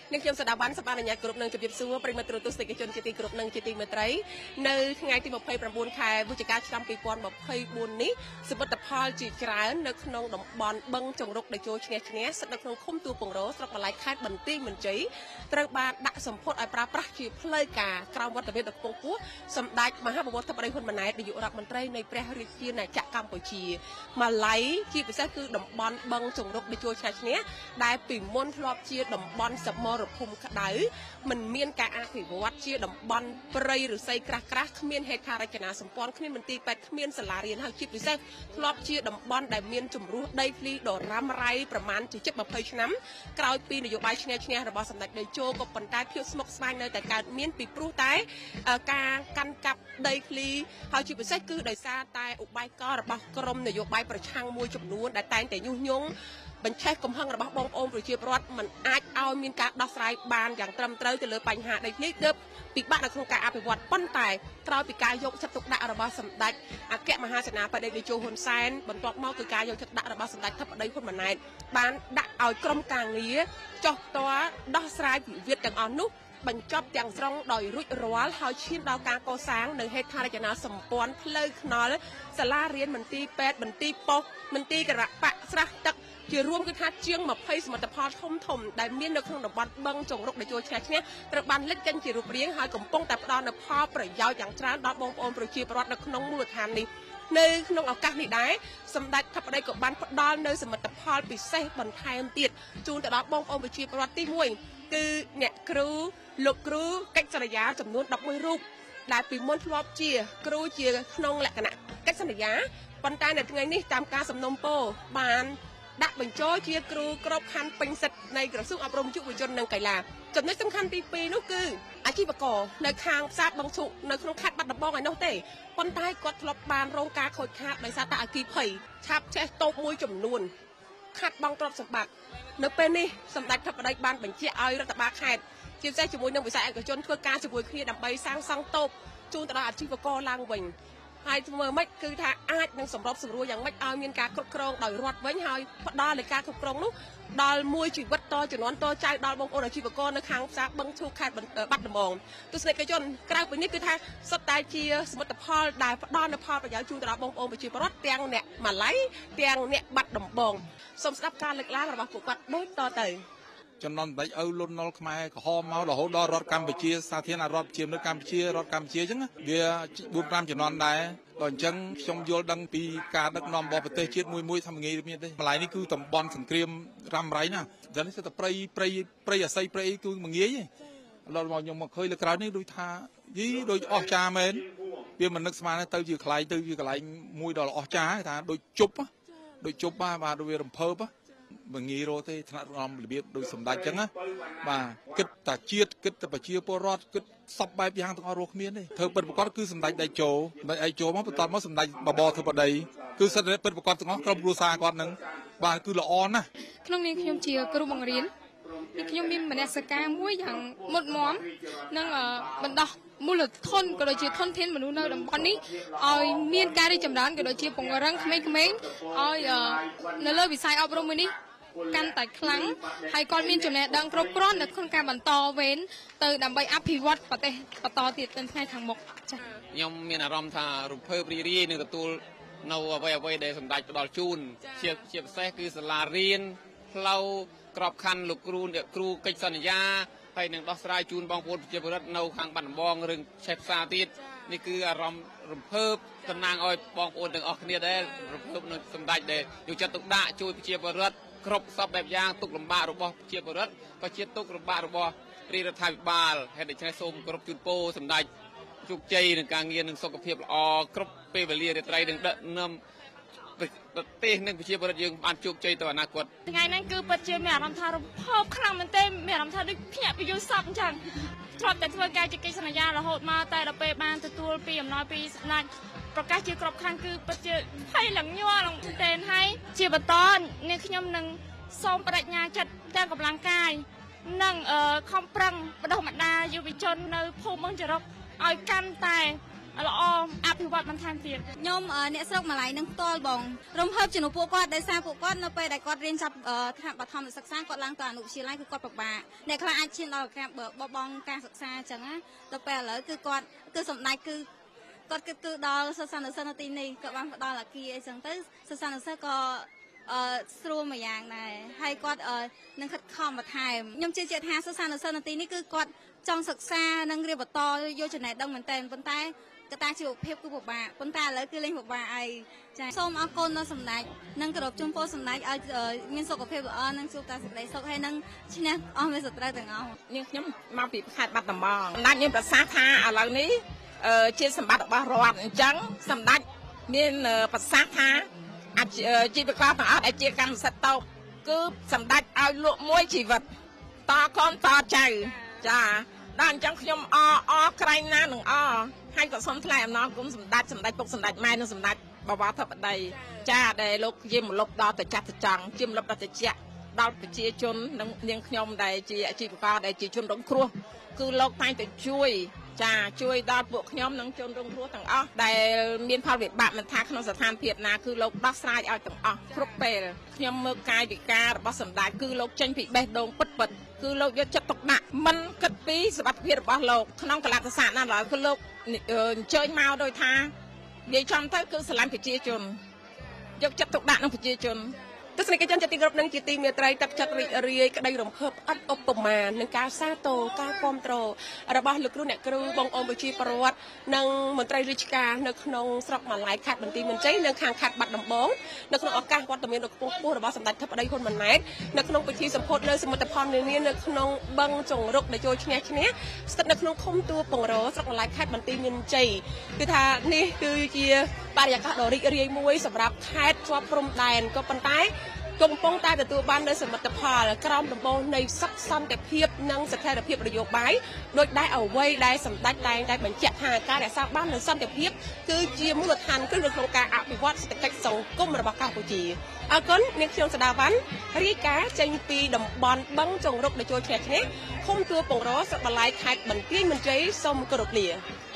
នឹងខ្ញុំសដាបានសប្តាហ៍ញ្ញាគ្រប់នឹងជម្រាបសួរប្រិមត្តទូរទស្សនិកជនជាទីគោរពនិងជាទីមេត្រីនៅថ្ងៃទី29ខែវិច្ឆិកាឆ្នាំ2024នេះសមិទ្ធផលជាច្រើននៅក្នុងតំបន់បឹងចង្រុកដែលចូលឈ្នះឈ្នះស្ថិតនៅក្នុងឃុំទួលពងរស្រុកបន្លែខេត្តបន្ទាយមានជ័យត្រូវបានដាក់សម្ពោធឲ្យប្រើប្រាស់ជាផ្លូវការក្រោមវត្តមានដ៏ខ្ពង់ខ្ពស់សម្ដេចមហាបវរធិបតីហ៊ុនម៉ាណែតនាយករដ្ឋមន្ត្រីនៃព្រះរាជាណាចក្រកម្ពុជាម៉ាឡៃជាពិសេសគឺតំបន់បឹងចង្រុកដែលចូលឈ្នះឈ្នះដែលពីមុនធ្លាប់ជាតំបន់សមរភូមិក្តៅមិនមានការអភិវឌ្ឍជាតំបន់ព្រៃឫស្សីក្រាស់ៗគ្មានហេដ្ឋារចនាសម្ព័ន្ធគ្មានមន្ទីរពេទ្យគ្មានសាលារៀនហើយជាពិសេសធ្លាប់ជាតំបន់ដែលមានចំនួនដីធ្លីដ៏រ៉ាំរ៉ៃប្រមាណជាជិត20ឆ្នាំក្រោយពីនយោបាយឈ្នះឈ្នះរបស់សម្ដេចតេជោក៏ប៉ុន្តែភាពស្មុគស្មាញនៅតែកើតមានពីព្រោះតែការកាន់កាប់ដីធ្លីហើយជាពិសេសគឺដោយសារតែឧបាយកលរបស់ក្រមនយោបាយប្រឆាំងមួយចំនួនដែលតែងតែញុះញង់បញ្ឆេះកំហឹងរបស់បងប្អូនប្រជាពលរដ្ឋមិនអាចឲ្យមានការដោះស្រាយបានយ៉ាងត្រឹមត្រូវទៅលើបញ្ហាដីធ្លីទើបពិបាកនៅក្នុងការអភិវឌ្ឍប៉ុន្តែក្រោយពីការយកចិត្តទុកដាក់របស់សម្ដេចអគ្គមហាសេនាបតីតេជោហ៊ុនសែនបន្ទាប់មកគឺការយកចិត្តដាក់របស់សម្ដេចធិបតីហ៊ុនម៉ាណែតបានដាក់ឲ្យក្រុមការងារចុះផ្ទាល់ដោះស្រាយវិវាទទាំងអស់នោះបញ្ចប់ទាំងស្រុងដោយរួចរាល់ហើយឈានដល់ការកសាងនៅហេដ្ឋារចនាសម្ព័ន្ធផ្លូវថ្នល់សាលារៀនមន្ទីរពេទ្យមន្ទីរប៉ុស្តិ៍មន្ទីរគណៈបកស្រះទឹកជារួមគឺថាជាង20សមិទ្ធផលធំដែលមាននៅក្នុងតំបន់បឹងចង្រុកដែលចូលឈ្នះឈ្នះត្រូវបានលេចចេញជារូបរាងហើយកំពុងតែផ្ដល់នូវផលប្រយោជន៍យ៉ាងច្រើនដល់បងប្អូនប្រជាពលរដ្ឋនៅក្នុងមូលដ្ឋាននេះនៅក្នុងឱកាសនេះដែរសម្ដេចធិបតីក៏បានផ្ដល់នូវសមិទ្ធផលពិសេសបន្ថែមទៀតជូនទៅដល់បងប្អូនប្រជាពលរដ្ឋទី1គឺអ្នកគ្រូលោកគ្រូកិច្ចសន្យាចំនួន11រូបដែលពីមុនធ្លាប់ជាគ្រូជាក្នុងលក្ខណៈកិច្ចសន្យាប៉ុន្តែនៅថ្ងៃនេះតាមការសំណូមពរបានដាក់បញ្ចូលជាគ្រូក្របខ័ណ្ឌពេញសិទ្ធិនៃក្រសួងអប់រំយុវជននិងកីឡាចំណុចសំខាន់ទី2នោះគឺអាជីវករនៅខាងផ្សារបឹងឈុកនៅក្នុងខេត្តបាត់ដំបងឯនោះទេប៉ុន្តែគាត់ធ្លាប់បានរងការខូចខាតដោយសារតែអគ្គិភ័យឆាបឆេះតូបមួយចំនួនខាត់បង់ទ្រព្យសម្បត្តិនៅពេលនេះសម្ដេចធិបតីបានបញ្ជាឲ្យរដ្ឋបាលខេត្តជាពិសេសជាមួយនឹងវិស័យឯកជនធ្វើការជាមួយគ្នាដើម្បីសាងសង់តូបជូនទៅដល់អាជីវករឡើងវិញហើយធ្វើម៉េចគឺថាអាចនឹងសម្របសម្រួលយ៉ាងម៉េចឲ្យមានការគ្រប់គ្រងដោយរដ្ឋវិញហើយផ្ដល់នៃការគ្រប់គ្រងនោះដល់មួយជីវិតតជំនាន់តចៅដល់បងប្អូនអាជីវករនៅខាងផ្សារបឹងឈូកខេត្តបាត់ដំបងទស្សនិកជនក្រៅពីនេះគឺថាសុទ្ធតែជាសមិទ្ធផលដែលផ្ដល់នូវផលប្រយោជន៍ជូនទៅដល់បងប្អូនប្រជាពលរដ្ឋទាំងអ្នកម៉ាឡៃទាំងអ្នកបាត់ដំបងសូមស្ដាប់ការលើកឡើងរបស់ពួកគាត់ដូចតទៅចំណន់បដិឪលុនណុលខ្មែរក្រហមមករហូតដល់រដ្ឋកម្ពុជាសាធារណរដ្ឋជានៅកម្ពុជារដ្ឋកម្ពុជាអញ្ចឹងវា4-5ចំណន់ដែរដល់អញ្ចឹងខ្ញុំយល់ដឹងពីការដឹកនាំរបស់ប្រទេសជាតិមួយថាងាយមានទេម្ល៉េះនេះគឺតំបន់សង្គ្រាមរ៉ាំរ៉ៃណាតែនេះទៅព្រៃអាស័យព្រៃគឺមិនងាយទេដល់មកខ្ញុំមកឃើញលើក្រៅនេះដូចថាយីដូចអស់ចាមែនវាមិននឹកស្មានទៅជាកន្លែងមួយដ៏អស្ចារ្យថាដូចជប់បាទដូចវារំភើបមិនងាយរកទេថ្នាក់រំរបៀបដូចសម្ដេចអញ្ចឹងណាបាទគិតតែជាតិគិតតែប្រជាពលរដ្ឋគិតសពបែបយ៉ាងទាំងអស់រស់គ្មានទេធ្វើពិតប្រកបគឺសម្ដេចតេជោមកបន្តមកសម្ដេចបបរធិបតីគឺសិទ្ធិពិតប្រកបទាំងអស់ក្រុមគ្រួសារគាត់នឹងបាទគឺល្អណាស់ក្នុងនាមខ្ញុំជាគ្រូបង្រៀនខ្ញុំមានមនសិការមួយយ៉ាងមុតមមនិងបណ្ដោះមូលធនក៏ដូចជាធនធានមនុស្សនៅតំបន់នេះឲ្យមានការរីកចម្រើនក៏ដូចជាពង្រឹងក្មេងៗឲ្យនៅលើវិស័យអប់រំមួយនេះកាន់តែខ្លាំងហើយគាត់មានចំណេះដឹងគ្រប់គ្រាន់នៅក្នុងការបន្តវេនទៅដើម្បីអភិវឌ្ឍប្រទេសបន្តទៀតទៅថ្ងៃខាងមុខចា៎ខ្ញុំមានអារម្មណ៍ថារំភើបរីករាយនឹងទទួលនៅអ្វីដែលសម្ដេចផ្ដល់ជូនជាពិសេសគឺសាលារៀនផ្លូវក្របខ័ណ្ឌលោកគ្រូអ្នកគ្រូកិច្ចសន្យាហើយនឹងដោះស្រាយជូនបងប្អូនប្រជាពលរដ្ឋនៅខាងបាត់ដំបងរឿងឆេះផ្សារទៀតនេះគឺអារម្មណ៍រំភើបតំណាងឲ្យបងប្អូនទាំងអស់គ្នាដែររំភើបនឹងសម្ដេចដែលយកចិត្តទុកដាក់ជួយប្រជាពលរដ្ឋគ្រប់សពបែបយ៉ាងទុកលំបាករបស់ប្រជាពលរដ្ឋក៏ជាទុកលំបាករបស់រាជរដ្ឋាភិបាលហើយដូច្នេះសូមគោរពជូនពរសម្ដេចជោគជ័យនឹងការងារនិងសុខភាពល្អគ្រប់ពេលវេលារាត្រីនឹងដឹកនាំប្រទេសនិងប្រជាពលរដ្ឋយើងបានជោគជ័យទៅអនាគតថ្ងៃហ្នឹងគឺពិតជាមានអារម្មណ៍ថារំភើបខ្លាំងមែនទែនមានអារម្មណ៍ថាដូចភ្ញាក់ពីយល់សប្តិអញ្ចឹងធ្លាប់តែធ្វើការជាកិច្ចសន្យារហូតមកតែដល់ពេលបានទទួលពីអំណោយពីស្ដេចប្រកាសជាក្របខ័ណ្ឌគឺពិតជាភ័យឡើងញ័រឡើងមែនទែនហើយជាបន្តនេះខ្ញុំនឹងសូមបដិញ្ញាចិត្តទាំងកម្លាំងកាយនិងខំប្រឹងបណ្ដុះបណ្ដាលយុវជននៅភូមិបឹងចរុកឲ្យកាន់តែល្អអភិវឌ្ឍបន្ថែមទៀតខ្ញុំអ្នកស្រុកម៉ាឡៃនឹងផ្ទាល់បងរំភើបជំនួសពួកគាត់ដោយសារពួកគាត់នៅពេលដែលគាត់រៀនចាប់ថ្នាក់បឋមសិក្សាគាត់ឡើងទៅអនុវិទ្យាល័យគឺគាត់ពិបាកអ្នកខ្លះអាចឈានដល់ការបបង់ការសិក្សាអញ្ចឹងណាទៅពេលឥឡូវគឺគាត់គឺសម្ដេចគឺគាត់គឺដល់សិស្សានុសិស្សនៅទីនេះគាត់បានផ្ដល់អាគារអីចឹងទៅសិស្សានុសិស្សក៏ស្រួលមួយយ៉ាងដែរហើយគាត់នឹងខិតខំបន្ថែមខ្ញុំជឿជាក់ថាសិស្សានុសិស្សនៅទីនេះគឺគាត់ចង់សិក្សានិងរៀនបន្តយកចំណេះដឹងមែនតើប៉ុន្តែកត្តាជីវភាពគឺពិបាកប៉ុន្តែឥឡូវគឺលេងពិបាកហើយចាសូមអរគុណដល់សម្ដេចនិងគោរពជូនពរសម្ដេចឲ្យមានសុខភាពល្អនិងជួបតែសេចក្តីសុខហើយនឹងឈ្នះអស់មេសត្រូវទាំងអស់នាងខ្ញុំមកពីខេត្តបាត់ដំបងសម្ដេចមានប្រសាសន៍ថាឥឡូវនេះជាសម្បត្តិរបស់រដ្ឋអញ្ចឹងសម្ដេចមានប្រសាសន៍ថាជីវករទាំងអស់ដែលជាកម្មសិទ្ធិតោគឺសម្ដេចឲ្យលក់មួយជីវិតតកូនតចៅចាដល់អញ្ចឹងខ្ញុំអក្រែងណានឹងហើយក៏សូមថ្លែងអំណរគុណសម្ដេចពុកសម្ដេចម៉ែនិងសម្ដេចបវរធិបតីចាដែលលោកជាមលុបដល់ទៅចាត់ទៅចង់ជាមលុបដល់ទៅជាដល់ប្រជាជននិងនាងខ្ញុំដែលជាអាជីវករដែលជាជនរងគ្រោះគឺលោកតែងតែជួយដល់ពួកខ្ញុំនិងជនរងគ្រោះទាំងអស់ដែលមានផលវិបាកមិនថាក្នុងស្ថានភាពណាគឺលោកដោះស្រាយឲ្យទាំងអស់គ្រប់ពេលខ្ញុំមើលកាយវិការរបស់សម្ដេចគឺលោកចេញពីបេះដូងពិតគឺលោកយកចិត្តទុកដាក់មិនគិតពីសុខភាពរបស់លោកក្នុងកលៈទេសៈណាឡើយគឺលោកអញ្ជើញមកដោយថានិយាយចំទៅគឺស្រឡាញ់ប្រជាជនយកចិត្តទុកដាក់នឹងប្រជាជនទស្សនិកជនជាទីគោរពនិងជាទីមេត្រីទឹកចិត្តរីករាយក្តីរំភើបឥតឧបមានឹងការសាទរការគាំទ្ររបស់លោកគ្រូអ្នកគ្រូបងប្អូនប្រជាពលរដ្ឋនិងមន្ត្រីរាជការនៅក្នុងស្រុកម៉ាឡៃខេត្តបន្ទាយមានជ័យនិងខាងខេត្តបាត់ដំបងនៅក្នុងឱកាសវត្តមានដ៏ខ្ពង់ខ្ពស់របស់សម្ដេចធិបតីហ៊ុនម៉ាណែតនៅក្នុងពិធីសម្ពោធលើសមិទ្ធផលនានានៅក្នុងបឹងចុងរុកដែលចូលឈ្នះស្ថិតនៅក្នុងឃុំតួពងរស្រុកម៉ាឡៃខេត្តបន្ទាយមានជ័យគឺថានេះគឺជាបរិយាកាសដ៏រីករាយមួយសម្រាប់ខេត្តជាប់ព្រំដែនក៏ប៉ុន្តែកំពុងតែទទួលបាននូវសមិទ្ធផលក្រោមដំបូលនៃសុខសន្តិភាពនិងស្ថិរភាពនយោបាយដោយដែលអ្វីដែលសម្ដេចតែងតែបញ្ជាក់ថាការរក្សាបាននូវសន្តិភាពគឺជាមូលដ្ឋានគ្រឹះនៅក្នុងការអភិវឌ្ឍសេដ្ឋកិច្ចសង្គមរបស់កម្ពុជាអរគុណនាងខ្ញុំសដាវ៉ាន់រាយការណ៍ចេញពីតំបន់បឹងចុងរុកដែលចូលឈ្នះឃុំតួពងរស្រុកម៉ាឡៃខេត្តបន្ទាយមានជ័យសូមគោរពលា